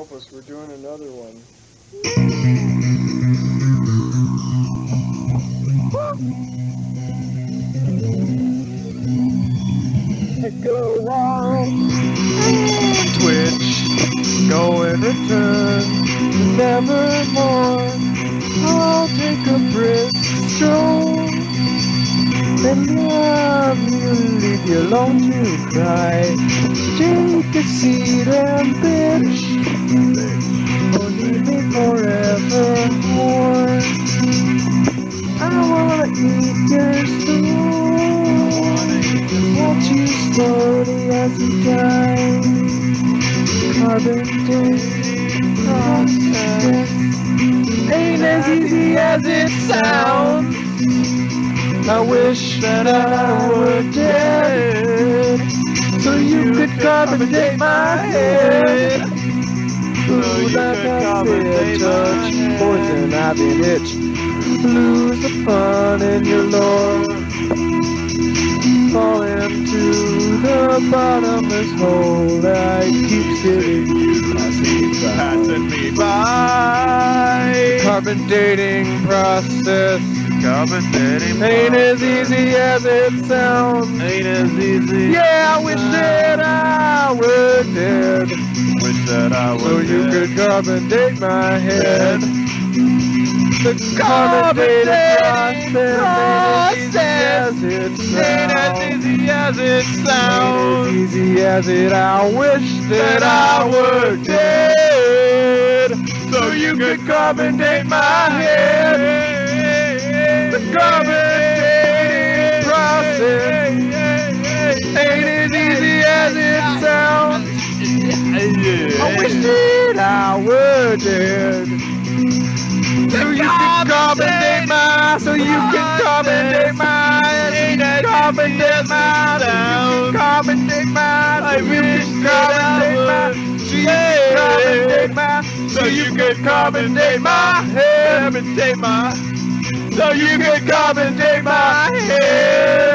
help us. We're doing another one. Go wrong. Twitch. Go and return. Nevermore. I'll take a brisk stroll. And love you, leave you alone to cry. Take a seat and bitch. Or leave me forevermore. I wanna eat your soul. Watch you slowly as you die. Carbon dating process ain't as easy as it sounds. I wish that I were dead, so you could carbonate my head. So like I said, touch poison, I've been itched. Lose the fun in your lore. Fall into the bottomless hole. I keep sitting, passing me by. Carbon dating process. Carbon dating ain't as easy as it sounds. Ain't as easy. Yeah, I wish that I were dead. Wish that I were so dead. You could carbon date my head. The carbon dating process ain't as easy as it sounds. Ain't as easy as it. I wish that I were dead, so you could carbon date my head. The carbon dating process ain't as easy as it sounds. I wish that I were dead, so you can carbon date my, so you can carbon date my, carbon date my sound, carbon date my, I wish carbon date my, so you can carbon date my head, carbon date my. So you can carbon date my head.